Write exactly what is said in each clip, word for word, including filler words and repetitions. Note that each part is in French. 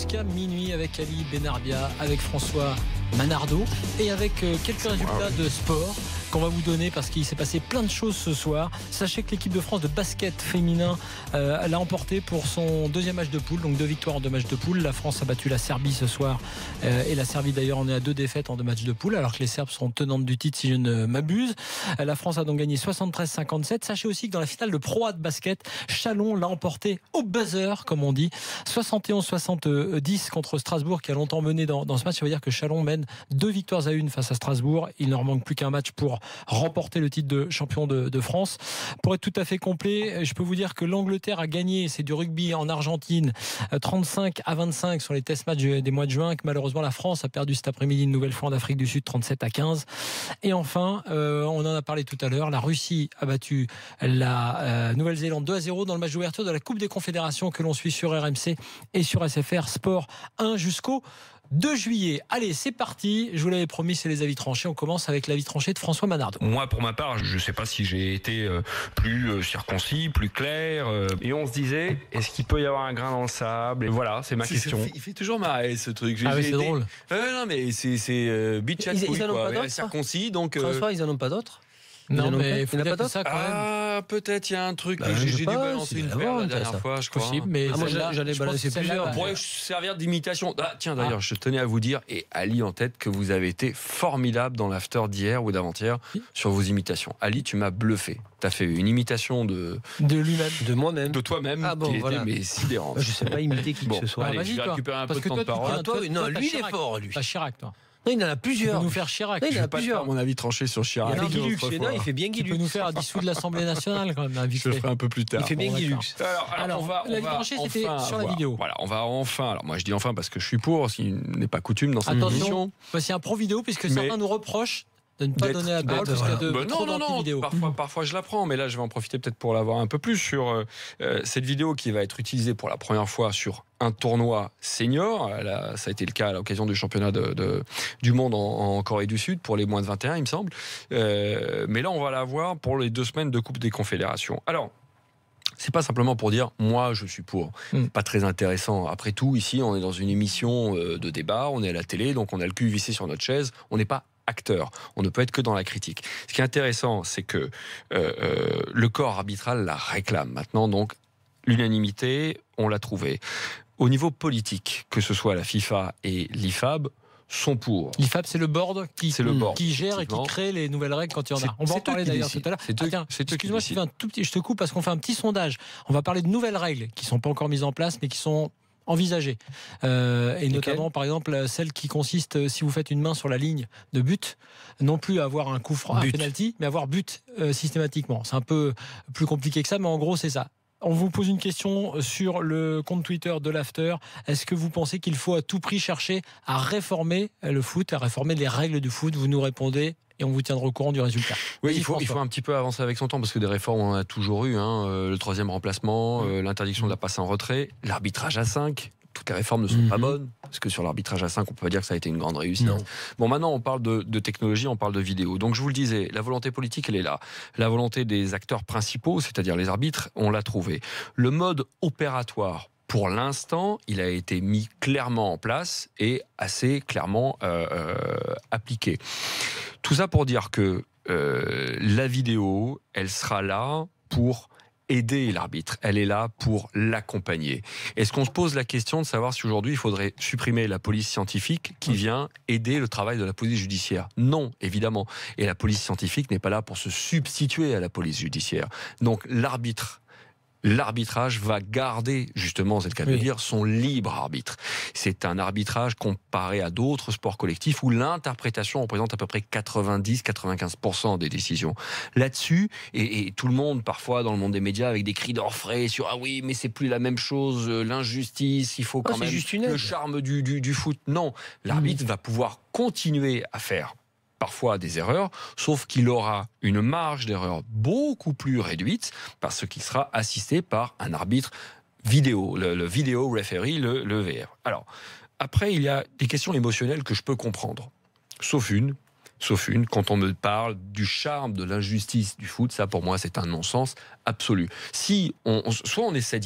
jusqu'à minuit avec Ali Benarbia, avec François Manardo et avec quelques résultats de sport qu'on va vous donner parce qu'il s'est passé plein de choses ce soir. Sachez que l'équipe de France de basket féminin euh, l'a emporté pour son deuxième match de poule, donc deux victoires en deux matchs de poule. La France a battu la Serbie ce soir euh, et la Serbie d'ailleurs en est à deux défaites en deux matchs de poule, alors que les Serbes sont tenantes du titre si je ne m'abuse. Euh, la France a donc gagné soixante-treize à cinquante-sept. Sachez aussi que dans la finale de Pro A de basket, Chalon l'a emporté au buzzer, comme on dit, soixante et onze à soixante-dix contre Strasbourg qui a longtemps mené dans, dans ce match. Ça veut dire que Chalon mène deux victoires à une face à Strasbourg. Il ne leur manque plus qu'un match pour remporter le titre de champion de, de France. Pour être tout à fait complet, je peux vous dire que l'Angleterre a gagné, c'est du rugby en Argentine, trente-cinq à vingt-cinq sur les test matchs des mois de juin, que malheureusement la France a perdu cet après-midi une nouvelle fois en Afrique du Sud, trente-sept à quinze. Et enfin, euh, on en a parlé tout à l'heure, la Russie a battu la euh, Nouvelle-Zélande deux à zéro dans le match d'ouverture de la Coupe des Confédérations que l'on suit sur R M C et sur S F R Sport un jusqu'au deux juillet. Allez, c'est parti. Je vous l'avais promis, c'est les avis tranchés. On commence avec l'avis tranché de François Manardo. Moi, pour ma part, je ne sais pas si j'ai été euh, plus euh, circoncis, plus clair. Euh, et on se disait, est-ce qu'il peut y avoir un grain dans le sable? Et voilà, c'est ma c'est, question. Il fait toujours marrer ce truc. Ah oui, c'est été... drôle. Euh, non, mais c'est, c'est euh, bitch à Ils, couille, ils en ont quoi. pas d'autres, Circoncis, donc. Euh... François, ils en ont pas d'autres? Non, Ils mais il faut il n'y dire en a pas que d'autres. ça quand même. Ah, peut-être il y a un truc. Bah, que j'ai, je j'ai dû sais pas, balancer c'est une la perle la vente, dernière ça. fois, je crois. Possible, mais Ah, moi, celle-là, j'allais je pense balancer que celle-là, plusieurs. bah, Pourrait servir d'imitation. Ah, tiens, d'ailleurs, Ah. je tenais à vous dire, et Ali en tête, que vous avez été formidable dans l'after d'hier ou d'avant-hier Oui. sur vos imitations. Ali, tu m'as bluffé. Tu as fait une imitation de, de lui-même. De moi-même. de toi-même Ah bon, qui voilà. était mais sidérante. Je sais pas imiter qui Bon, que ce soit. allez, vas-y, je vais toi. récupérer un Parce peu de que temps toi, de tu parole. prends- Ah, toi, toi, non, toi, lui, t'as il est Chirac. fort, lui. T'as Chirac, toi. Non, il en a Tu peux plusieurs. nous faire Chirac. Non, il Je en vais a pas te plusieurs. faire mon avis tranché sur Chirac. Il fait une Guilux. autre Non, fois. il fait bien Tu peux Guilux. nous faire dissoudre l'Assemblée nationale quand même, un vite Je le fait. ferai un peu plus tard. Il fait bien Bon, Guilux. d'accord. Alors, Alors, on va, on l'avis va tranché, c'était enfin sur la avoir- vidéo. Voilà, on va enfin. Alors moi, je dis enfin parce que je suis pour, ce qui n'est pas coutume dans cette Attention, émission. voici un pro vidéo puisque Mais- certains nous reprochent de ne pas D'être- donner la parole d'être- parce qu'il y a de Bah trop non, non, non. vidéo. Parfois, parfois, je la prends, mais là, je vais en profiter peut-être pour l'avoir un peu plus sur euh, euh, cette vidéo qui va être utilisée pour la première fois sur un tournoi senior. Là, ça a été le cas à l'occasion du championnat de, de, du monde en, en Corée du Sud pour les moins de vingt et un, il me semble. Euh, mais là, on va la voir pour les deux semaines de Coupe des Confédérations. Alors. C'est pas simplement pour dire moi je suis pour. Mm. Pas très intéressant. Après tout, ici on est dans une émission euh, de débat, on est à la télé, donc on a le cul vissé sur notre chaise. On n'est pas acteur. On ne peut être que dans la critique. Ce qui est intéressant, c'est que euh, euh, le corps arbitral la réclame maintenant. Donc l'unanimité, on l'a trouvé. Au niveau politique, que ce soit la FIFA et l'I F A B, sont pour. L'I F A B, c'est le board qui, C'est le board, qui gère et qui effectivement. crée les nouvelles règles quand il y en C'est- a. On va c'est en eux parler qui d'ailleurs décident. tout à l'heure. C'est Ah, eux- tiens, c'est eux qui excuse-moi, décident. Sylvain, tout petit, je te coupe parce qu'on fait un petit sondage. On va parler de nouvelles règles qui ne sont pas encore mises en place mais qui sont envisagées. Euh, et notamment, par exemple, celle qui consiste, euh, si vous faites une main sur la ligne de but, non plus avoir un coup franc, un But. penalty, mais avoir but euh, systématiquement. C'est un peu plus compliqué que ça, mais en gros, c'est ça. On vous pose une question sur le compte Twitter de l'After. Est-ce que vous pensez qu'il faut à tout prix chercher à réformer le foot, à réformer les règles du foot? Vous nous répondez et on vous tiendra au courant du résultat. Oui, Vas-y, il faut, il François. faut un petit peu avancer avec son temps parce que des réformes, on en a toujours eu. Hein. Euh, le troisième remplacement, euh, l'interdiction de la passe en retrait, l'arbitrage à cinq. Toutes les réformes ne sont Mhm. pas bonnes parce que sur l'arbitrage à cinq, on peut pas dire que ça a été une grande réussite. Non. Bon, maintenant, on parle de, de technologie, on parle de vidéo. Donc, je vous le disais, la volonté politique, elle est là. La volonté des acteurs principaux, c'est-à-dire les arbitres, on l'a trouvé. Le mode opératoire, pour l'instant, il a été mis clairement en place et assez clairement euh, euh, appliqué. Tout ça pour dire que euh, la vidéo, elle sera là pour aider l'arbitre, elle est là pour l'accompagner. Est-ce qu'on se pose la question de savoir si aujourd'hui il faudrait supprimer la police scientifique qui vient aider le travail de la police judiciaire? Non, évidemment. Et la police scientifique n'est pas là pour se substituer à la police judiciaire. Donc l'arbitre, l'arbitrage va garder, justement, c'est le cas de Oui. le dire, son libre arbitre. C'est un arbitrage comparé à d'autres sports collectifs où l'interprétation représente à peu près quatre-vingt-dix à quatre-vingt-quinze pour cent des décisions. Là-dessus, et, et tout le monde, parfois, dans le monde des médias, avec des cris d'orfraie sur « Ah oui, mais c'est plus la même chose, euh, l'injustice, il faut quand Oh, c'est même juste une le aide. charme du, du, du foot ». Non, l'arbitre va pouvoir continuer à faire parfois des erreurs, sauf qu'il aura une marge d'erreur beaucoup plus réduite parce qu'il sera assisté par un arbitre vidéo, le, le vidéo referee, le, le V R. Alors, après, il y a des questions émotionnelles que je peux comprendre, sauf une, sauf une, quand on me parle du charme de l'injustice du foot, ça pour moi c'est un non-sens absolu. Si on, on- soit on est sadique,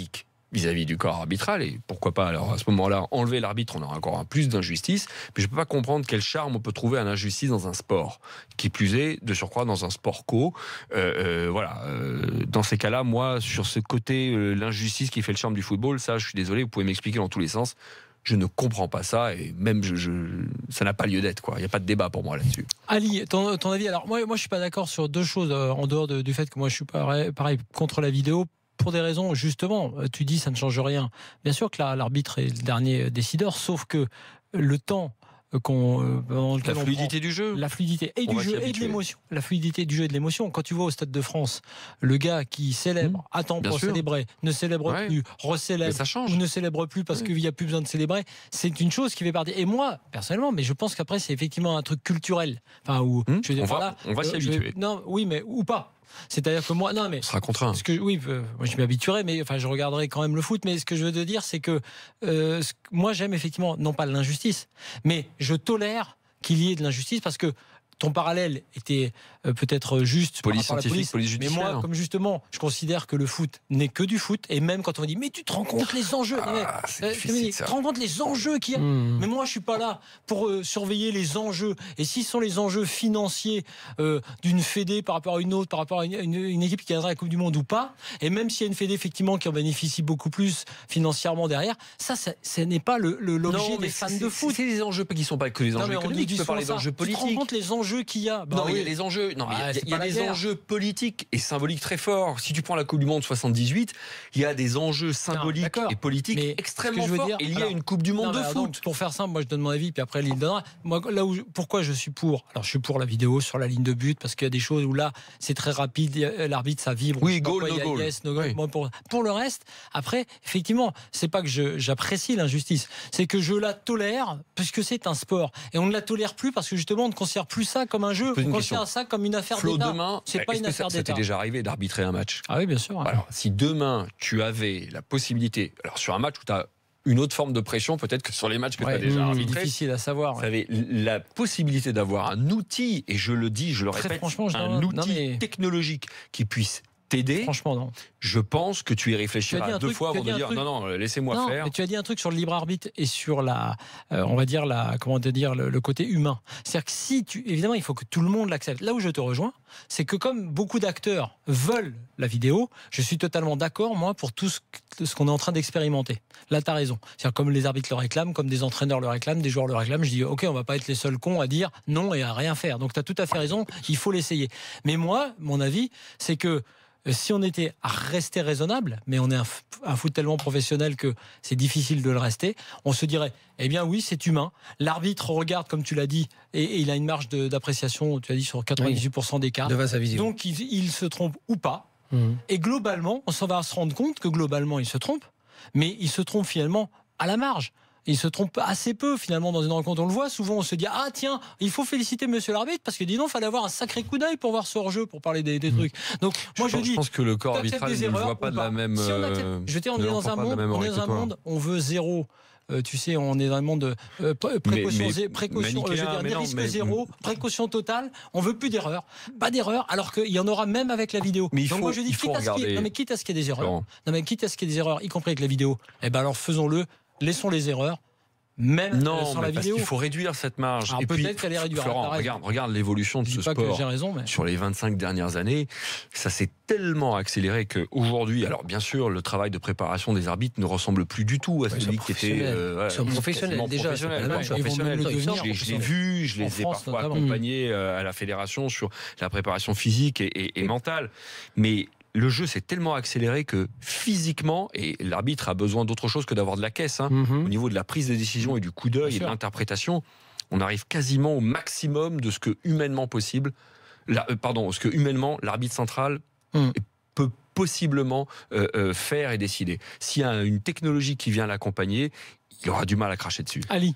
vis-à-vis du corps arbitral, et pourquoi pas alors à ce moment-là enlever l'arbitre, on aura encore un plus d'injustice, mais je peux pas comprendre quel charme on peut trouver à l'injustice dans un sport, qui plus est de surcroît dans un sport co. Euh, euh, voilà, euh, dans ces cas-là, moi sur ce côté euh, l'injustice qui fait le charme du football, ça je suis désolé, vous pouvez m'expliquer dans tous les sens. Je ne comprends pas ça, et même je, je, ça n'a pas lieu d'être, quoi. Il n'y a pas de débat pour moi là-dessus. Ali, ton, ton avis? Alors moi, moi je suis pas d'accord sur deux choses euh, en dehors de, du fait que moi je suis pareil, pareil contre la vidéo. Pour des raisons, justement, tu dis ça ne change rien. Bien sûr que l'arbitre est le dernier décideur, sauf que le temps qu'on dans lequel la fluidité on prend, du jeu, la fluidité et du jeu et de l'émotion, la fluidité du jeu et de l'émotion. Quand tu vois au Stade de France le gars qui célèbre, mmh, attend pour sûr. célébrer, ne célèbre ouais. plus, recélèbre, ça change. ou ne célèbre plus parce ouais. qu'il n'y a plus besoin de célébrer, c'est une chose qui fait partie. Et moi, personnellement, mais je pense qu'après c'est effectivement un truc culturel. Enfin, où mmh, je veux dire, on va, voilà, on va s'y habituer. Non, oui, mais ou pas. C'est-à-dire que moi, non mais. On sera contraint. Ce que, oui, euh, moi je m'y habituerai, mais enfin je regarderai quand même le foot. Mais ce que je veux te dire, c'est que euh, ce, moi j'aime effectivement non pas l'injustice, mais je tolère qu'il y ait de l'injustice parce que ton parallèle était euh, peut-être juste police par rapport à la police, police judiciaire. Mais moi, comme justement, je considère que le foot n'est que du foot, et même quand on me dit mais tu te rends compte les enjeux, ah, mais, euh, tu te rends compte les enjeux qu'il y a. Mmh. Mais moi, je suis pas là pour euh, surveiller les enjeux. Et s'ils sont les enjeux financiers euh, d'une fédé par rapport à une autre, par rapport à une, une, une équipe qui gagnera la Coupe du Monde ou pas, et même s'il y a une fédé effectivement qui en bénéficie beaucoup plus financièrement derrière, ça, ça ce n'est pas le, le l'objet des fans de foot. C'est les enjeux qui sont pas que les enjeux non, économiques. Tu peux parler d'enjeux politiques. Tu te rends compte les enjeux qu'il y a. Bah non, oui. il y a les enjeux. Non, mais ah, il y a, il y a des guerre. enjeux politiques et symboliques très forts. Si tu prends la Coupe du Monde soixante-dix-huit, il y a des enjeux symboliques non, et politiques mais extrêmement je veux forts. Dire, et il y a alors, une Coupe du Monde non, de foot. Donc, pour faire simple, moi je donne mon avis, puis après il donnera. Moi, là où, pourquoi je suis pour? Alors je suis pour la vidéo sur la ligne de but parce qu'il y a des choses où là c'est très rapide, l'arbitre ça vibre. Oui, goal, no goal. Yes, no goal. Oui. Moi, pour, pour le reste, après, effectivement, c'est pas que je, j'apprécie l'injustice, c'est que je la tolère puisque c'est un sport et on ne la tolère plus parce que justement on ne considère plus ça comme un jeu, on considère ça comme une affaire Flo, d'État. Demain, c'est pas une que affaire ça, d'État. Ça t'est déjà arrivé d'arbitrer un match? Ah oui, bien sûr. Ouais. Alors, si demain tu avais la possibilité, alors sur un match où tu as une autre forme de pression, peut-être que sur les matchs que ouais, tu as déjà mmh, arbitrés, c'est difficile à savoir. Vous ouais. avez la possibilité d'avoir un outil, et je le dis, je le Très répète, franchement, je un non, outil non, mais... technologique qui puisse t'aider. Franchement, non. Je pense que tu y réfléchiras deux truc, fois avant de dire non, non, laissez-moi non, faire. Mais tu as dit un truc sur le libre arbitre et sur la, euh, on va dire la, comment te dire, le, le côté humain. C'est-à-dire que si tu, évidemment, il faut que tout le monde l'accepte. Là où je te rejoins, c'est que comme beaucoup d'acteurs veulent la vidéo, je suis totalement d'accord, moi, pour tout ce, ce qu'on est en train d'expérimenter. Là, tu as raison. C'est-à-dire comme les arbitres le réclament, comme des entraîneurs le réclament, des joueurs le réclament, je dis ok, on va pas être les seuls cons à dire non et à rien faire. Donc tu as tout à fait raison, il faut l'essayer. Mais moi, mon avis, c'est que si on était à rester raisonnable, mais on est un, un foot tellement professionnel que c'est difficile de le rester, on se dirait, eh bien oui, c'est humain. L'arbitre regarde, comme tu l'as dit, et, et il a une marge de, d'appréciation, tu as dit, sur quatre-vingt-dix-huit pour cent d'écart. Donc il, il se trompe ou pas. Mmh. Et globalement, on s'en va se rendre compte que globalement, il se trompe, mais il se trompe finalement à la marge. Il se trompe assez peu finalement dans une rencontre. On le voit souvent, on se dit ah tiens, il faut féliciter Monsieur l'arbitre parce que dis donc, il fallait avoir un sacré coup d'œil pour voir ce hors-jeu, pour parler des, des trucs. Donc moi je, je dis, je pense que le corps arbitral ne le voit pas de la même. Si on accepte, je veux dire, on est dans un monde, on est dans un monde, on veut zéro. Euh, tu sais, on est dans un monde euh, précaution, mais, mais, précaution euh, je veux dire, des risques mais, zéro, précaution totale. On veut plus d'erreurs, pas d'erreurs, alors qu'il y en aura même avec la vidéo. Mais Donc faut, moi je dis, quitte à, qu'il y ait, non, mais quitte à ce qu'il y ait des erreurs, non, mais quitte à ce qu'il y ait des erreurs, y compris avec la vidéo, eh ben alors faisons-le, laissons les erreurs. Même non, sans mais la parce vidéo. qu'il faut réduire cette marge. Alors et peut-être puis, qu'elle est réduite. Florent, regarde, regarde l'évolution de ce pas sport. Que j'ai raison, mais... Sur les vingt-cinq dernières années, ça s'est tellement accéléré qu'aujourd'hui, alors bien sûr, le travail de préparation des arbitres ne ressemble plus du tout à celui qui était. Euh, ouais, professionnels déjà. Professionnel, ouais, professionnel. Je, je l'ai vu, je les ai parfois accompagnés à la fédération sur la préparation physique et, et, et mentale. Mais le jeu s'est tellement accéléré que physiquement, et l'arbitre a besoin d'autre chose que d'avoir de la caisse, hein, mm-hmm. au niveau de la prise de décision et du coup d'œil et de l'interprétation, on arrive quasiment au maximum de ce que humainement possible, la, euh, pardon, ce que humainement l'arbitre central mm. peut possiblement euh, euh, faire et décider. S'il y a une technologie qui vient l'accompagner, il aura du mal à cracher dessus. Ali,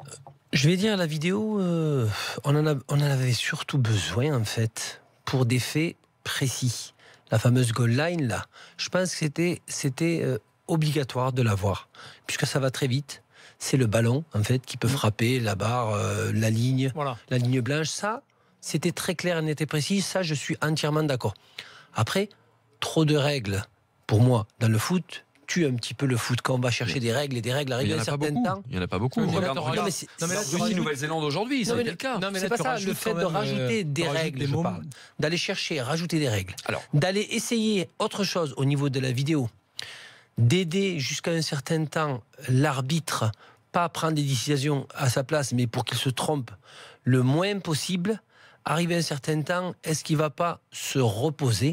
je vais dire la vidéo, euh, on, en a, on en avait surtout besoin en fait pour des faits précis. La fameuse goal line, là, je pense que c'était, c'était euh, obligatoire de l'avoir, puisque ça va très vite. C'est le ballon, en fait, qui peut mmh. frapper la barre, euh, la ligne, voilà. la ligne blanche. Ça, c'était très clair et net et précis. Ça, je suis entièrement d'accord. Après, trop de règles, pour moi, dans le foot, tue un petit peu le foot quand on va chercher des règles et des règles arrivent à un certain temps. Il n'y en a pas beaucoup. Non, mais là, Regarde, t'auras- regarde. non, mais c'est- Non, mais là, c'est- Russie, Nouvelle-Zélande aujourd'hui, ça a été le cas. Non, mais C'est là, pas tu ça, rajoutes le fait quand de même, rajouter euh, des tu rajoutes règles, des je mots. parle. D'aller chercher, rajouter des règles. Alors. D'aller essayer autre chose au niveau de la vidéo. D'aider jusqu'à un certain temps l'arbitre, pas à prendre des décisions à sa place, mais pour qu'il se trompe le moins possible. Arrivé à un certain temps, est-ce qu'il ne va pas se reposer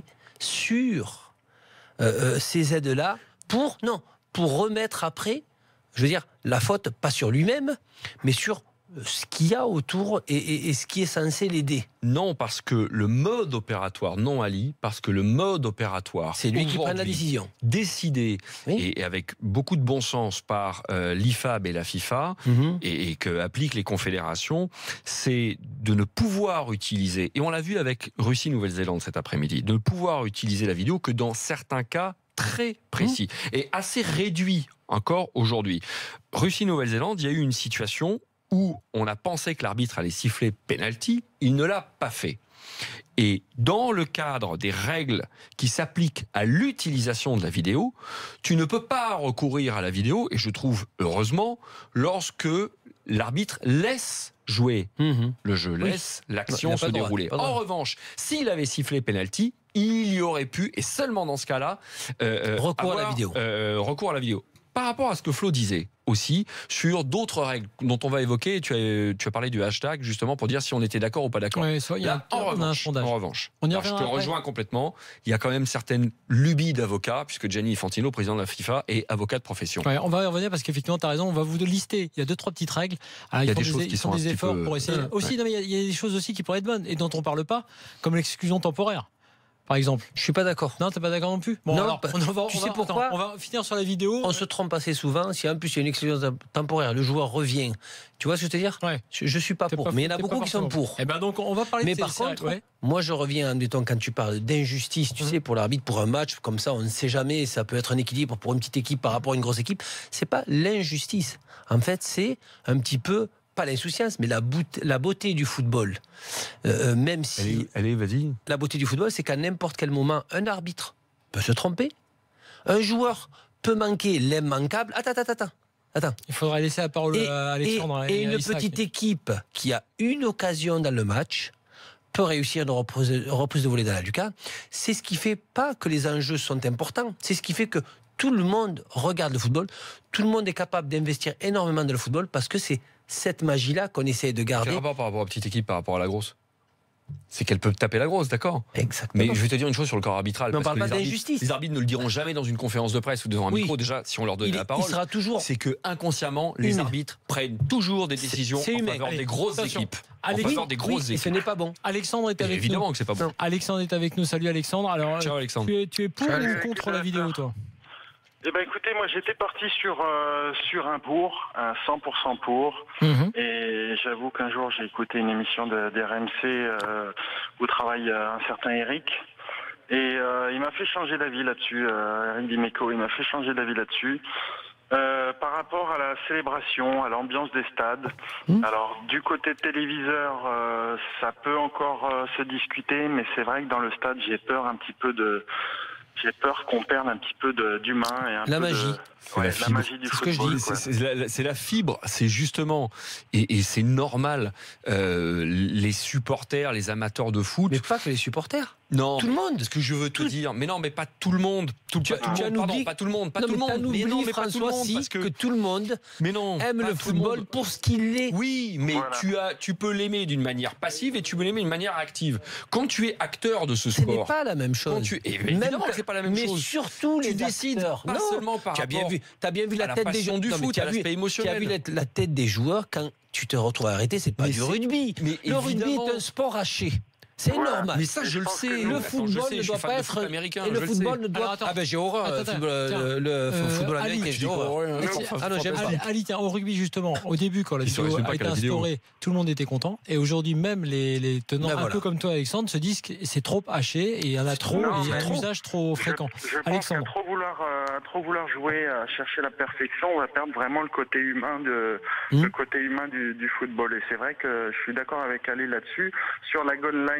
sur euh, euh, ces aides-là pour, non, pour remettre après, je veux dire, la faute, pas sur lui-même, mais sur ce qu'il y a autour et, et, et ce qui est censé l'aider. Non, parce que le mode opératoire, non Ali, parce que le mode opératoire, C'est lui qui prend la aujourd'hui, décision. décidé Oui. et, et avec beaucoup de bon sens par euh, l'I F A B et la FIFA, Mmh. et, et que appliquent les confédérations, c'est de ne pouvoir utiliser, et on l'a vu avec Russie-Nouvelle-Zélande cet après-midi, de ne pouvoir utiliser la vidéo que dans certains cas très précis et assez réduits encore aujourd'hui. Russie-Nouvelle-Zélande, il y a eu une situation où on a pensé que l'arbitre allait siffler penalty, il ne l'a pas fait. Et dans le cadre des règles qui s'appliquent à l'utilisation de la vidéo, tu ne peux pas recourir à la vidéo, et je trouve heureusement, lorsque l'arbitre laisse jouer Mmh. le jeu, Oui. laisse Il l'action n'a se pas le droit, dérouler. il n'a pas le En droit. revanche, s'il avait sifflé penalty, il y aurait pu, et seulement dans ce cas-là, euh, Recours à la avoir, vidéo. euh, recours à la vidéo. Par rapport à ce que Flo disait aussi sur d'autres règles dont on va évoquer, tu as, tu as parlé du hashtag justement pour dire si on était d'accord ou pas d'accord. Ouais, soit il y a Là, un, en, on a un revanche, sondage. en revanche, On y alors, je te reviendra après. rejoins complètement. Il y a quand même certaines lubies d'avocats, puisque Gianni Infantino, président de la FIFA, est avocat de profession. Ouais, on va y revenir parce qu'effectivement, tu as raison, on va vous lister. Il y a deux, trois petites règles. Alors, Il y a ils font des choses ils qui font sont un des petit efforts peu- pour essayer. Ouais. Aussi, non, mais il y, a, il y a des choses aussi qui pourraient être bonnes et dont on parle pas, comme l'exclusion temporaire, par exemple. Je suis pas d'accord. Non, t'es pas d'accord non plus. Bon, Non, alors, bah, on va, tu on sais va- pourquoi attends, on va finir sur la vidéo. On se trompe assez souvent. Si en plus il y a une exclusion temporaire, le joueur revient. Tu vois ce que je veux dire? Ouais. Je, je suis pas T'es pour. pas- mais il y en a t'es pas beaucoup qui sont forcément pour. Eh ben donc, on va parler Mais de ces- par ces contre, règles, ouais. moi je reviens, admettons, quand tu parles d'injustice, tu Mhm. sais, pour l'arbitre, pour un match, comme ça, on ne sait jamais, ça peut être un équilibre pour une petite équipe par rapport à une grosse équipe. C'est pas l'injustice. En fait, c'est un petit peu, pas l'insouciance, mais la, boute- la beauté du football. Euh, même si Allez, allez, vas-y. la beauté du football, c'est qu'à n'importe quel moment, un arbitre peut se tromper, un joueur peut manquer l'immanquable. Attends, attends, attends. Attends. Il faudra laisser la parole Et, à et- Alexandre. et une Isaac. petite équipe qui a une occasion dans le match peut réussir une reprise, reprise de volée dans la lucarne. C'est ce qui fait pas que les enjeux sont importants. C'est ce qui fait que tout le monde regarde le football. Tout le monde est capable d'investir énormément dans le football parce que c'est cette magie-là qu'on essaie de Quel garder. rapport par rapport à la petite équipe, par rapport à la grosse? C'est qu'elle peut taper la grosse, d'accord. Exactement. Mais je vais te dire une chose sur le corps arbitral. Mais on parce parle que pas les d'injustice. arbitres- Les arbitres ne le diront jamais dans une conférence de presse ou devant un Oui. micro. Déjà, si on leur donnait il, la il parole, sera toujours. c'est que inconsciemment, les Humain. arbitres prennent toujours des décisions c'est en humain. faveur Allez, des grosses attention. équipes. Allez, en oui, faveur des Oui, grosses et ce équipes. n'est pas bon. Alexandre est Et avec évidemment nous. que c'est pas bon. Alexandre est avec nous. Salut Alexandre. Alors, Ciao Alexandre. tu es, tu es pour Salut. ou contre la vidéo, toi? Eh ben écoutez, moi j'étais parti sur euh, sur un pour, un cent pour cent pour, Mhm. et j'avoue qu'un jour j'ai écouté une émission de, d'R M C euh, où travaille euh, un certain Eric, et euh, il m'a fait changer d'avis là-dessus, euh, Eric Dimeco, il m'a fait changer d'avis là-dessus. Euh, par rapport à la célébration, à l'ambiance des stades. Mmh. Alors du côté téléviseur, euh, ça peut encore euh, se discuter, mais c'est vrai que dans le stade, j'ai peur un petit peu de, j'ai peur qu'on perde un petit peu de, d'humain et un La peu magie. de, C'est ouais, la la, fibre. magie du C'est ce que je football. dis, quoi. C'est c'est la, c'est la fibre, c'est justement, et, et c'est normal, euh, les supporters, les amateurs de foot. Mais pas que les supporters. non, Tout le monde. ce que je veux te Tout- dire, mais non, mais pas tout le monde. Tout, Tu- pas tout le tu monde, en pardon, oublies- pas tout le monde, pas non, tout le mais t'en monde. Mais non, oublies, mais pas tout le François, monde, si, parce que... que, tout le monde mais non, aime pas le tout football monde. pour ce qu'il est. Oui, mais Voilà. tu as, tu peux l'aimer d'une manière passive et tu peux l'aimer d'une manière active. Quand tu es acteur de ce Ce n'est sport, pas la même quand chose. tu, et Même évidemment que- que c'est pas la même mais chose. surtout Tu les décides acteurs. pas Non. seulement par Tu as bien rapport vu, t'as bien vu la, à la tête des passion joueurs. du Non, mais foot, tu as à vu- l'aspect émotionnel. Tu as vu la, la tête des joueurs quand tu te retrouves à arrêter, c'est pas Mais du c'est- rugby. mais Le rugby évidemment. est un sport haché. C'est Voilà. normal. Mais ça, je Je le pense sais. que le Attends, football je sais, ne je suis doit fan pas de être foot américain. et le je le football sais. ne doit. Alors, attends. ah ben j'ai horreur. Attends, le attends, football, tiens. le, le Euh, football Ali, américain, tu j'ai dis quoi, horreur. ouais, Non, ouais, ah enfin, non, j'aime Ali, pas. Ali, tiens, au rugby justement, au début quand la Il se vidéo résume pas a qu'à été la vidéo. instaurée, tout le monde était content. Et aujourd'hui même les, les tenants, Ben un voilà. peu comme toi Alexandre, se disent que c'est trop haché et il y en a trop Non, et il y a mais un trop. usage trop fréquent. Je, je pense qu'à Alexandre. trop vouloir, euh, à trop vouloir jouer, à chercher la perfection, on va perdre vraiment le côté humain de, Mmh. le côté humain du, du football. Et c'est vrai que je suis d'accord avec Ali là-dessus. Sur la goal line,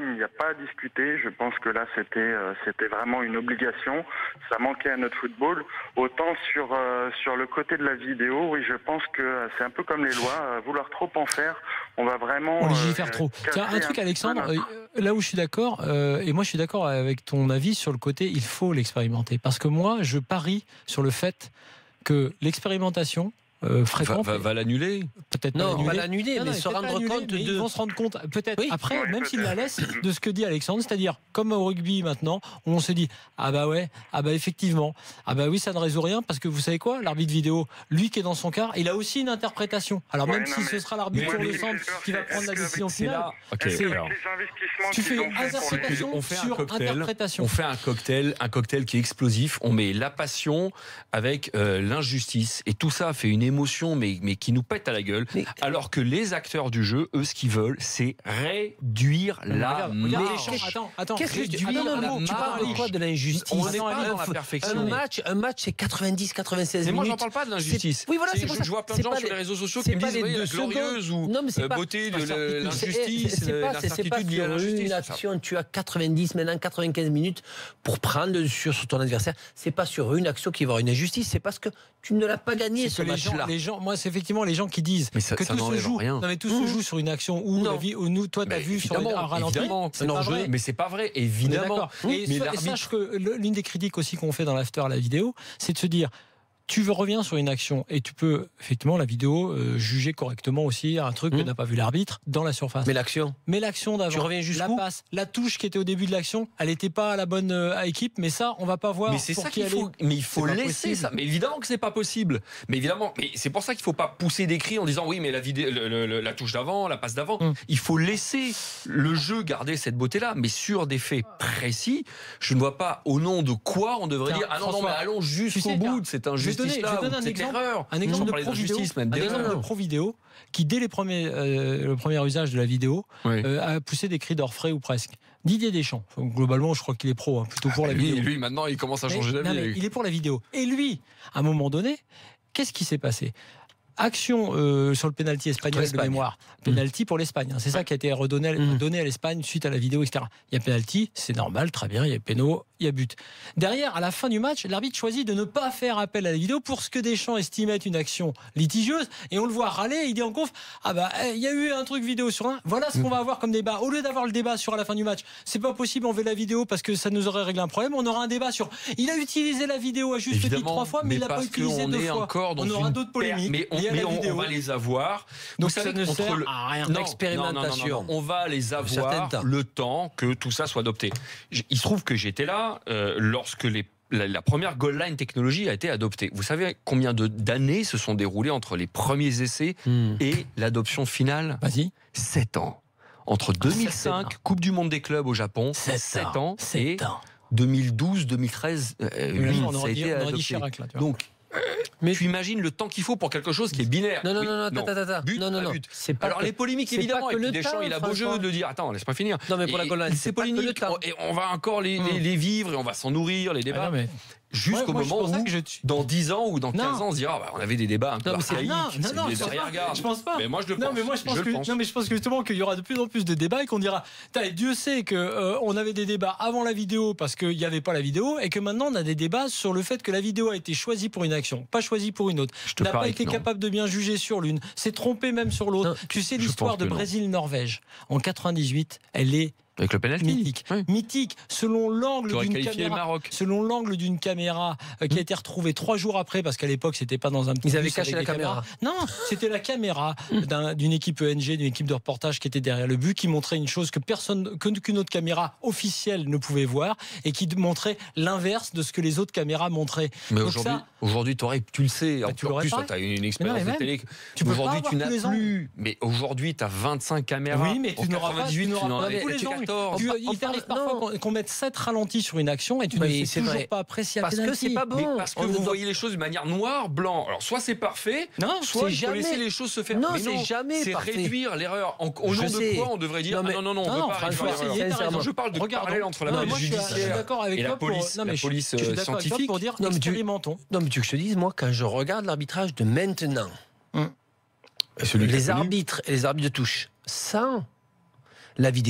il n'y a pas à discuter. Je pense que là, c'était euh, c'était vraiment une obligation. Ça manquait à notre football. Autant sur euh, sur le côté de la vidéo, oui, je pense que c'est un peu comme les lois. Euh, vouloir trop en faire, on va vraiment. On euh, légifère trop. Tiens, un truc, Alexandre, euh, là où je suis d'accord, euh, et moi je suis d'accord avec ton avis sur le côté, il faut l'expérimenter. Parce que moi, je parie sur le fait que l'expérimentation euh, fréquente. Va, va, va l'annuler. Peut-être Non, pas pas l'annuler, mais non, se peut-être rendre pas annuler, compte mais de. Ils vont se rendre compte, peut-être Oui. après, Oui, même peut-être. s'ils la laissent, de ce que dit Alexandre, c'est-à-dire, comme au rugby maintenant, où on se dit, ah bah ouais, ah bah effectivement, ah bah oui, ça ne résout rien, parce que vous savez quoi, l'arbitre vidéo, lui qui est dans son quart, il a aussi une interprétation. Alors Ouais, même non, si mais- ce sera l'arbitre mais- sur le mais- centre qui va est-ce prendre la que- décision C'est finale, là. Ok. Est-ce qu'avec alors. les investissements tu qu'ils fais ont fait pour les- interprétation On fait un sur cocktail. interprétation. On fait un cocktail, un cocktail qui est explosif. On met la passion avec euh, l'injustice et tout ça fait une émotion, mais mais qui nous pète à la gueule. Mais- Alors que les acteurs du jeu, eux, ce qu'ils veulent, c'est réduire Non, mais la regarde, regarde, marge. Attends, attends, attends. Qu'est-ce que tu, Réduire ah, non, non, la non, tu parles de marge. quoi? De l'injustice. On n'est Non, pas allez, dans la un, perfection. un match, un match, c'est quatre-vingt-dix quatre-vingt-seize Mais moi, minutes. j'en parle pas de l'injustice. C'est- Oui, voilà, C'est- c'est pour je, ça. je vois plein de C'est gens pas sur les- les réseaux sociaux c'est qui me pas disent les oui, deux la glorieuse secondes. ou Non, mais c'est euh, pas- beauté de pas ça. le- C'est- l'injustice, C'est euh, pas, c'est- c'est pas l'incertitude liée à sur l'injustice. une action, tu as quatre-vingt-dix, maintenant quatre-vingt-quinze minutes pour prendre le dessus sur ton adversaire. C'est pas sur une action qu'il va y avoir une injustice, c'est parce que tu ne l'as pas gagné C'est ce que les gens, match-là. les gens, moi, c'est effectivement les gens qui disent Mais ça- que ça tout se n'enlève joue. rien. Non, mais tout Mmh. se joue sur une action où, Non. la vie, où nous, toi, t'as Mais vu sur un évidemment, ralenti. évidemment, C'est un pas enjeu. vrai. Mais c'est pas vrai, On est évidemment. d'accord. Et, Mais so- et l'arbitre- sache que le- l'une des critiques aussi qu'on fait dans l'after à la vidéo, c'est de se dire. Tu veux reviens sur une action et tu peux effectivement la vidéo euh, juger correctement aussi un truc que Mmh. n'a pas vu l'arbitre dans la surface. Mais l'action, Mais l'action d'avant, tu reviens la jusqu'où? passe, la touche qui était au début de l'action, elle n'était pas à la bonne euh, équipe, mais ça on va pas voir. Mais c'est pour ça qui qu'il elle est. faut. Mais il faut C'est pas laisser possible. ça. Mais évidemment que c'est pas possible. Mais évidemment, mais c'est pour ça qu'il faut pas pousser des cris en disant oui, mais la vidéo, le- le- le- la touche d'avant, la passe d'avant. Mm. Il faut laisser le jeu garder cette beauté-là, mais sur des faits précis. Je ne vois pas au nom de quoi on devrait Tiens, dire ah non non François, mais allons tu jusqu'au sais, bout tiens, de cette je vais donner- injustice là, je vais donner ou un de cette exemple, erreur. Un exemple Sans de parler pro vidéo, d'injustice, même un exemple d'erreur. de pro vidéo qui dès les premiers, euh, le premier usage de la vidéo Oui. euh, a poussé des cris d'orfraie ou presque. Didier Deschamps, donc, globalement je crois qu'il est pro, hein, plutôt pour la lui, vidéo. lui, maintenant il commence à Mais- changer non, d'avis. mais il est pour la vidéo. Et lui, à un moment donné, qu'est-ce qui s'est passé? Action euh, sur le pénalty espagnol de L'Espagne. mémoire. Pénalty pour l'Espagne. hein. C'est ça qui a été redonné Mmh. donné à l'Espagne suite à la vidéo, et cetera. Il y a pénalty, c'est normal, très bien. Il y a péno, il y a but. Derrière, à la fin du match, l'arbitre choisit de ne pas faire appel à la vidéo pour ce que Deschamps estimait être une action litigieuse. Et on le voit râler. Il dit en conf, ah bah eh, il y a eu un truc vidéo sur un. Voilà ce qu'on va avoir comme débat. Au lieu d'avoir le débat sur à la fin du match, c'est pas possible. On veut la vidéo parce que ça nous aurait réglé un problème. On aura un débat sur. Il a utilisé la vidéo à juste titre Évidemment, trois fois, mais, il l'a pas parce utilisé qu'on deux est fois. encore dans on aura une d'autres polémiques. Mais on, liées à mais la on- on vidéo. va les avoir. Donc Vous ça savez ne qu'entre sert le- à rien. Non, L'expérimentation. non, non, non, non, on va les certain avoir temps. le temps que tout ça soit adopté. J- Il se trouve que j'étais là euh, lorsque les la, la première goal line technologie a été adoptée. Vous savez combien de- d'années se sont déroulées entre les premiers essais Hmm. et l'adoption finale? Vas-y. sept ans. Entre deux mille cinq, c'est Coupe du Monde des clubs au Japon, Sept sept ans. ans, Sept et ans. deux mille douze, deux mille treize, euh, Mais oui, on ça a aurait dit, été on aurait dit adopté. Chirac, là, tu vois. Donc, Mais- tu imagines le temps qu'il faut pour quelque chose qui est binaire. Non, non, Oui, non, non, attends, attends, attends. But non, non, à non. but. C'est pas Alors que- les polémiques c'est évidemment, pas et que puis le Deschamps temps, il a beau jeu François. de dire attends laisse pas finir. Non, mais pour Et- la goal line, et c'est ces pas que le polémiques temps. on- et on va encore les, les- Hum. les vivre et on va s'en nourrir les Ah débats non, mais- jusqu'au Ouais, moi, c'est moment pour ça où que je- dans dix ans ou dans Non. quinze ans on se dira ah, bah, on avait des débats un peu Non, mais c'est- archaïques, non, non, c'est non, des je pense pas. arrière-gardes. Je pense pas. Mais moi je le pense. Non, mais moi je pense je que le pense. non, mais je pense que justement qu'il y aura de plus en plus de débats et qu'on dira, Tain, Dieu sait que euh, on avait des débats avant la vidéo parce qu'il n'y avait pas la vidéo et que maintenant on a des débats sur le fait que la vidéo a été choisie pour une action, pas choisie pour une autre. Je te N'a pas parie été que non. capable de bien juger sur l'une, s'est trompé même sur l'autre. Non, Tu sais je l'histoire pense de que non. Brésil-Norvège en quatre-vingt-dix-huit, elle est Avec le penalty. mythique. Oui. Mythique selon l'angle Tu aurais d'une qualifié le caméra. Maroc. Selon l'angle d'une caméra euh, qui a été retrouvée trois jours après, parce qu'à l'époque c'était pas dans un petit Ils avaient bus caché avec la des caméra. caméras. Non, c'était la caméra d'un- d'une équipe E N G, d'une équipe de reportage qui était derrière le but, qui montrait une chose que personne, que- qu'une autre caméra officielle ne pouvait voir, et qui montrait l'inverse de ce que les autres caméras montraient. Mais Donc aujourd'hui, ça- aujourd'hui, t'aurais- tu le sais. Bah, En tu plus, l'aurais toi, pas. tu as une Mais expérience non, mais de télé. Tu peux pas Aujourd'hui, avoir tu tous n'as les angles. plus. Mais aujourd'hui, tu as vingt-cinq caméras. Oui, mais tu En n'auras pas, tu quatre-vingt-dix-huit, n'auras tu en pas avais tous les angles. quatorze. Tu- On il t'arrive parle- parfois non. qu'on qu'on mette sept ralentis sur une action et tu Oui, ne sais c'est toujours vrai. pas apprécier Parce que c'est pas bon. Mais parce que On ne vous doit- voyez les choses de manière noire, blanc. Alors, soit c'est parfait, Non, soit c'est il faut jamais- laisser les choses se faire. Non, Mais c'est jamais C'est parfait. réduire l'erreur. En- Au Je nom sais. de quoi on devrait dire Non, mais- ah non, non, non, on ne Non, peut pas réduire franchement, l'erreur. essayer, t'as Sincèrement. raison. Je parle de Regarde, parallèle entre la non, police moi, je suis- je suis judiciaire d'accord avec et la toi pour- police, non, mais la je- police je suis euh, d'accord avec toi scientifique. pour dire Non, mais tu- expérimentons. Non, mais tu veux que je te dise, moi, quand je regarde l'arbitrage de maintenant, Celui qui a les connu. arbitres et les arbitres de touche, sans la vidéo,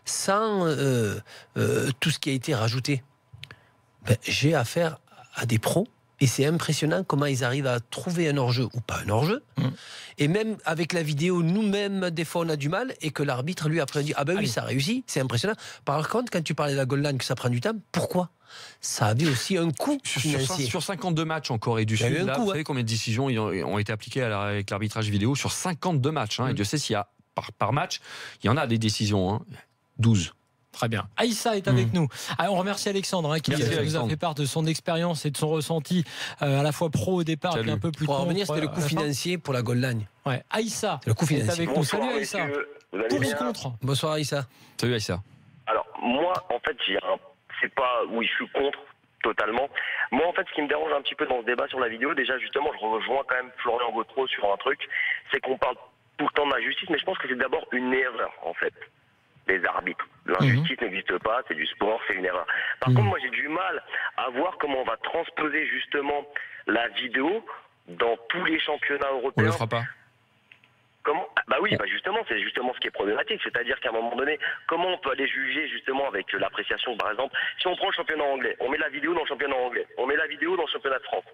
sans euh, euh, tout ce qui a été rajouté. Ben, j'ai affaire à des pros. Et c'est impressionnant comment ils arrivent à trouver un hors-jeu ou pas un hors-jeu. Mmh. Et même avec la vidéo, nous-mêmes, des fois, on a du mal. Et que l'arbitre, lui, après, dit « Ah ben oui, Allez. ça réussit, c'est impressionnant. » Par contre, quand tu parlais de la goal line, que ça prend du temps, pourquoi ? Ça avait aussi un coût financier. Sur, sur cinquante-deux matchs en Corée du Sud, là, coup, vous ouais. savez combien de décisions ont été appliquées avec l'arbitrage vidéo sur cinquanté-deux matchs. Hein, mmh. Et Dieu sait s'il y a, par, par match, il y en a des décisions. Hein, douze. Très bien. Aïssa est avec mmh. nous. Alors, on remercie Alexandre hein, qui Merci, nous Alexandre. a fait part de son expérience et de son ressenti euh, à la fois pro au départ et un peu plus pour revenir, c'était le coût financier pour la goal line. Ouais. Aïssa le coût financier. est avec Bonsoir, nous. Salut Aïssa. Pour ou contre ? Bonsoir Aïssa. Salut Aïssa. Alors moi, en fait, j'ai un... c'est pas oui, je suis contre totalement. Moi, en fait, ce qui me dérange un petit peu dans ce débat sur la vidéo, déjà justement, je rejoins quand même Florian Gautreau sur un truc, c'est qu'on parle tout le temps de la justice, mais je pense que c'est d'abord une erreur en fait. Les arbitres. L'injustice mmh. n'existe pas, c'est du sport, c'est une erreur. Par mmh. contre, moi j'ai du mal à voir comment on va transposer justement la vidéo dans tous les championnats européens. On le fera pas. Comment ? Bah oui, bah justement, c'est justement ce qui est problématique. C'est-à-dire qu'à un moment donné, comment on peut aller juger justement avec l'appréciation, par exemple, si on prend le championnat anglais, on met la vidéo dans le championnat anglais, on met la vidéo dans le championnat de France.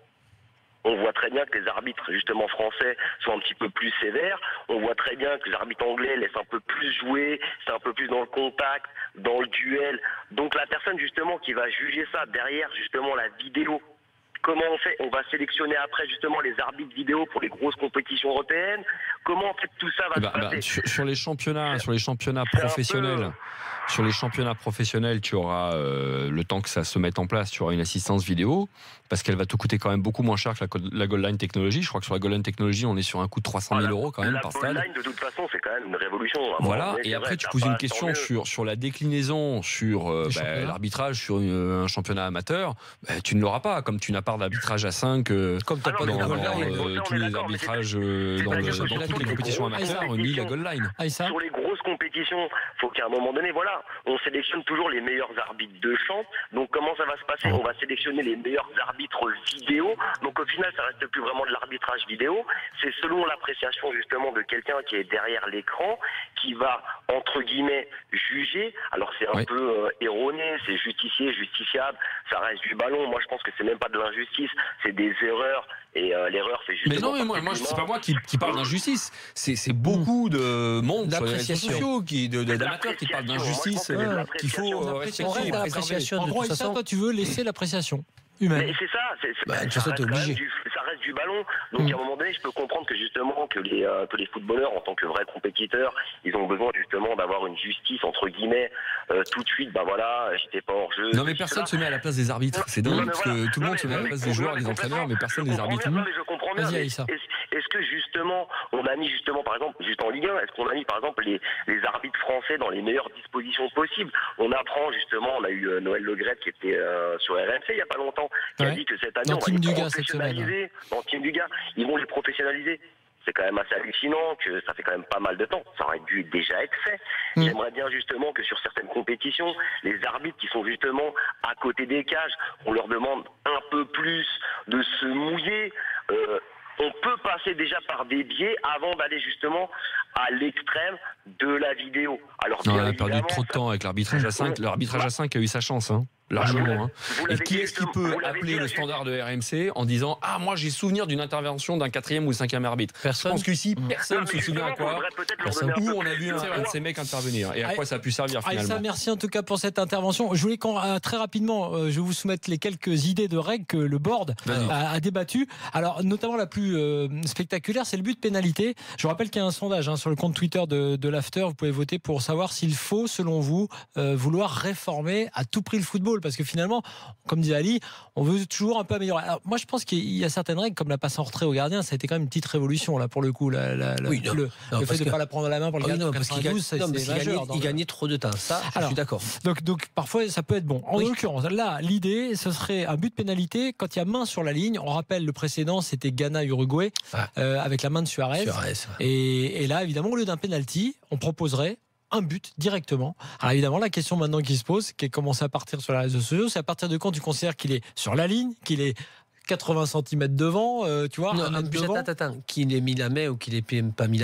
On voit très bien que les arbitres, justement, français sont un petit peu plus sévères. On voit très bien que les arbitres anglais laissent un peu plus jouer, c'est un peu plus dans le contact, dans le duel. Donc la personne, justement, qui va juger ça derrière, justement, la vidéo, comment on fait ? On va sélectionner après, justement, les arbitres vidéo pour les grosses compétitions européennes. Comment, en fait, tout ça va bah, se passer bah, sur, sur les championnats, sur les championnats professionnels... Peu... Sur les championnats professionnels, tu auras euh, le temps que ça se mette en place, tu auras une assistance vidéo, parce qu'elle va te coûter quand même beaucoup moins cher que la, la goal line technologie. Je crois que sur la goal line technologie, on est sur un coût de trois cent mille euros quand même la par stade. La goal line, de toute façon, c'est quand même une révolution. Voilà, et après vrai, tu poses une question sur, sur la déclinaison, sur euh, bah, l'arbitrage, sur une, un championnat amateur. Bah, tu ne l'auras pas, comme tu n'as pas d'arbitrage à cinq, euh, comme tu n'as pas dans, de dans, euh, tous les arbitrages euh, dans, le, dans toutes les compétitions amateurs, ni la goal line. Sur les grosses compétitions, il faut qu'à un moment donné, voilà, on sélectionne toujours les meilleurs arbitres de champ. Donc comment ça va se passer ? On va sélectionner les meilleurs arbitres vidéo. Donc au final, ça reste plus vraiment de l'arbitrage vidéo. C'est selon l'appréciation justement de quelqu'un qui est derrière l'écran, qui va entre guillemets juger. Alors c'est un oui. peu euh, erroné, c'est justicier, justiciable. Ça reste du ballon. Moi je pense que c'est même pas de l'injustice, c'est des erreurs. Et euh, l'erreur, c'est justement. Mais non, mais moi, moi c'est pas moi qui, qui parle d'injustice. C'est, c'est beaucoup de monde sur les réseaux sociaux, qui, de, de, d'amateurs qui parlent d'injustice, euh, qu'il faut respecter. En gros, ça, toi, tu veux laisser l'appréciation humaine. Mais c'est ça, c'est, c'est, bah, ça, ça, reste obligé. Du, ça reste du ballon. Donc mmh. à un moment donné, je peux comprendre que justement que les euh, que les footballeurs, en tant que vrais compétiteurs, ils ont besoin justement d'avoir une justice entre guillemets euh, tout de suite. Bah voilà, j'étais pas hors jeu. Non mais personne se met à la place des arbitres. C'est dingue parce que tout le monde se met à la place des joueurs, des entraîneurs, mais personne des arbitres. Je comprends bien. Est-ce, est-ce que justement, on a mis justement par exemple, juste en Ligue un, est-ce qu'on a mis par exemple les les arbitres français dans les meilleures dispositions possibles ? On apprend justement, on a eu euh, Noël Le Graët qui était euh, sur R M C il y a pas longtemps, qui ouais. a dit que cette année dans on va les professionnaliser. Dans Team du gars, ils vont les professionnaliser. C'est quand même assez hallucinant que ça fait quand même pas mal de temps. Ça aurait dû déjà être fait. Mmh. J'aimerais bien justement que sur certaines compétitions, les arbitres qui sont justement à côté des cages, on leur demande un peu plus de se mouiller. Euh, on peut passer déjà par des biais avant d'aller justement à l'extrême de la vidéo. Alors, non, on a perdu trop de temps avec l'arbitrage à cinq. L'arbitrage à cinq a eu sa chance, hein. Largement. Hein. Et qui est-ce qui peut appeler le standard de R M C en disant « Ah, moi j'ai souvenir d'une intervention d'un quatrième ou cinquième arbitre ». Personne. Je pense qu'ici, personne ne se souvient à quoi. Où on a vu un, un de ces mecs intervenir et à quoi ça a pu servir finalement. Aïssa, merci en tout cas pour cette intervention. Je voulais qu'on, euh, très rapidement, euh, je vais vous soumettre les quelques idées de règles que le board a, a débattues. Alors, notamment la plus euh, spectaculaire, c'est le but de pénalité. Je vous rappelle qu'il y a un sondage hein, sur le compte Twitter de, de l'After. Vous pouvez voter pour savoir s'il faut, selon vous, euh, vouloir réformer à tout prix le football. Parce que finalement, comme disait Ali, on veut toujours un peu améliorer. Alors, moi, je pense qu'il y a certaines règles, comme la passe en retrait au gardien, ça a été quand même une petite révolution, là, pour le coup. La, la, la, oui, non, le non, le fait de ne pas la prendre à la main pour le oui, gardien, non, parce qu'il gagne, ça, non, c'est majeur, gagnait, il gagnait trop de temps. Ça, Alors, je suis d'accord. Donc, donc, parfois, ça peut être bon. En oui. l'occurrence, là, l'idée, ce serait un but de pénalité quand il y a main sur la ligne. On rappelle, le précédent, c'était Ghana-Uruguay, ah. euh, avec la main de Suarez. Suarez ouais. et, et là, évidemment, au lieu d'un penalty, on proposerait un but directement. Alors évidemment, la question maintenant qui se pose, qui est commencée à partir sur les réseaux sociaux, c'est à partir de quand tu considères qu'il est sur la ligne, qu'il est quatre-vingts centimètres devant, euh, tu vois, non, un un but, attends, attends, qu'il ait mis la main ou qu'il ait pas mis la main,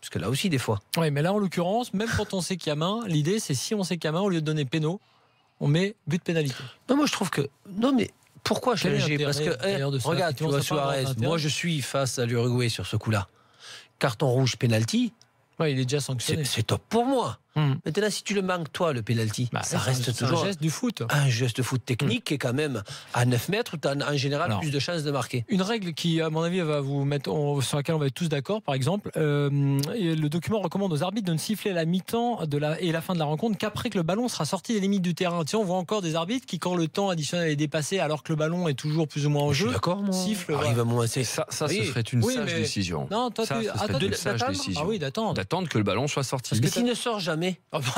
Parce que là aussi, des fois. Oui, mais là, en l'occurrence, même quand on sait qu'il y a main, l'idée, c'est si on sait qu'il y a main, au lieu de donner péno, on met but pénalité. Non, moi, je trouve que. Non, mais pourquoi Quel est changer? Parce que, l'intérêt, eh, d'ailleurs, de ça? regarde, tu vois, Effectivement, ça peut Suarez, avoir d'intérêt. moi, je suis face à l'Uruguay sur ce coup-là. Carton rouge, penalty, Ouais, il est déjà c'est sanctionné. c'est top pour moi. Hum. Maintenant, si tu le manques, toi, le penalty, Bah, ça c'est reste un- c'est toujours un geste du foot. un geste de foot technique qui est quand même à neuf mètres où tu as en général Alors, plus de chances de marquer. Une règle qui, à mon avis, va vous mettre, on- sur laquelle on va être tous d'accord, par exemple, euh, et le document recommande aux arbitres de ne siffler la mi-temps de la, et la fin de la rencontre qu'après que le ballon sera sorti des limites du terrain. Tu sais, on voit encore des arbitres qui, quand le temps additionnel est dépassé, alors que le ballon est toujours plus ou moins en Je suis jeu, d'accord, moi. siffle. Arrive voilà. à moi, c'est Ça, ça ce Oui. serait une Oui, sage mais- décision. Non, toi, Ça, tu ce serait attends, une de- sage d'attendre décision. Ah oui, d'attendre. D'attendre que le ballon soit sorti. Mais s'il ne sort jamais.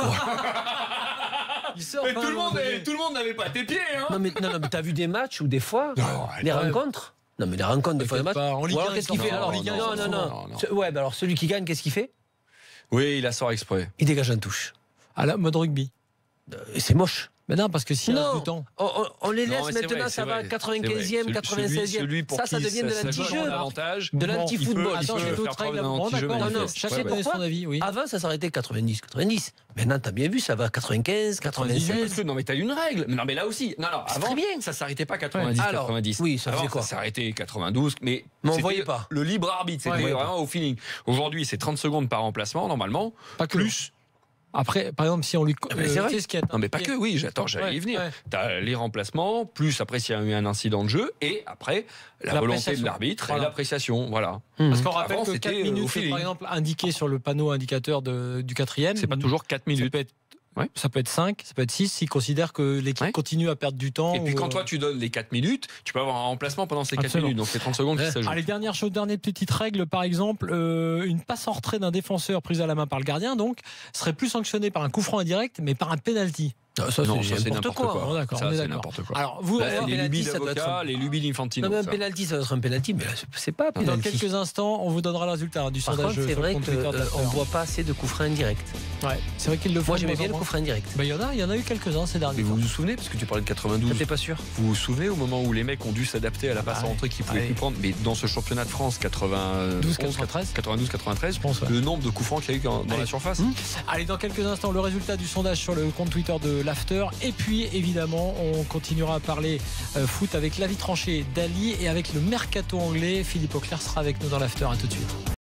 Il sort Mais pas, tout le à un monde, moment est- donné. tout le monde n'avait pas tes pieds, hein. Non, mais, non, non, mais t'as vu des matchs où des fois, les ouais. rencontres. Non, mais les rencontres, des fois, les Peut-être matchs. pas. En Ligue Ou alors, un, qu'est-ce ils qu'il s'en fait font. alors En Ligue un, Non, ils non, s'en non. font. Non, non. Ce- Ouais, bah alors celui qui gagne, qu'est-ce qu'il fait? Oui, il la sort exprès. Il dégage en touche. À la mode rugby. Et c'est moche. Mais non, parce que s'il reste Non. du temps. On, on- on les laisse Non, mais c'est maintenant, vrai, ça c'est va vrai, quatre-vingt-quinzième, c'est vrai. quatre-vingt-seizième. Celui- celui pour Ça, ça qui devient de ça- ça l'anti-jeu. joue en avantage. De Bon, l'anti-football. il peut- Attends, il j'ai peut d'autres faire règles. preuve d'un Bon, anti-jeu d'accord, manifeste. non, non, chacun Ouais, donne ouais. son avis, oui. Avant, ça s'arrêtait quatre-vingt-dix, quatre-vingt-dix. Maintenant, t'as bien vu, ça va quatre-vingt-quinze, Parce quatre-vingt-seize. que, non mais t'as une règle. Non mais là aussi. Non non. C'est Avant très bien. ça s'arrêtait pas quatre-vingt-dix, Ouais. Alors, quatre-vingt-dix. oui, ça Avant, faisait quoi Ça s'arrêtait quatre-vingt-douze, mais Mais on c'était voyait pas. le libre arbitre. C'était Ouais, vraiment au feeling. Aujourd'hui, c'est trente secondes par remplacement normalement. Pas que. Plus. Après, par exemple, si on lui. mais c'est euh, vrai. tu sais ce qu'il y a- Non mais pas que. Oui, j'attends. J'allais Ouais, y venir. ouais. T'as les remplacements. Plus après s'il y a eu un incident de jeu et après la volonté de L'appréciation. l'arbitre et Voilà. l'appréciation. Voilà. Parce qu'on rappelle Avant, que c'était, quatre euh, au minutes, c'est feeling. par exemple indiqué sur le panneau indicateur de- du quatrième. C'est pas toujours quatre Ça minutes. peut être, Ouais. ça peut être cinq, ça peut être six s'ils considèrent que l'équipe Ouais. continue à perdre du temps. Et puis ou, quand euh, toi tu donnes les quatre minutes, tu peux avoir un remplacement pendant ces quatre Absolument. minutes. Donc c'est trente secondes qui s'ajoutent. Allez, dernière chose, dernière petite règle, par exemple, euh, une passe en retrait d'un défenseur prise à la main par le gardien, donc, serait plus sanctionnée par un coup franc indirect, mais par un penalty. Non, ça, Non, c'est ça c'est n'importe n'importe quoi. quoi. Bon, d'accord, Ça on est c'est d'accord. n'importe quoi. Alors, vous, Là, on va- les penalty, lubies ça doit être d'avocat, un- les lubies d'Infantino. Non, mais un ça. penalty, ça doit être un penalty, mais là, c'est- c'est pas un dans penalty. quelques instants, on vous donnera le résultat du Par sondage. contre, c'est sur le vrai compte Twitter de qu'on l'after. ne voit pas assez de coups francs indirects. Ouais, c'est vrai qu'ils le font. Moi, de j'aimais moins bien en le moins. coup franc indirect. Ben, il y en a, il y en a eu quelques-uns ces derniers Mais vous temps. vous souvenez, parce que tu parlais de quatre-vingt-douze, T'es pas sûr? vous vous souvenez au moment où les mecs ont dû s'adapter à la passe Ah en ouais. entrée qu'ils pouvaient Ah plus ouais. prendre, mais dans ce championnat de France douze quatre-vingt-treize, quatre-vingt-douze quatre-vingt-treize, je pense. Ouais. le nombre de coups francs qu'il y a eu dans dans Allez. la surface. Hum. Allez, dans quelques instants, le résultat du sondage sur le compte Twitter de l'After. Et puis, évidemment, on continuera à parler euh, foot avec l'avis tranché d'Ali et avec le mercato anglais. Philippe Auclair sera avec nous dans l'After. À tout de suite.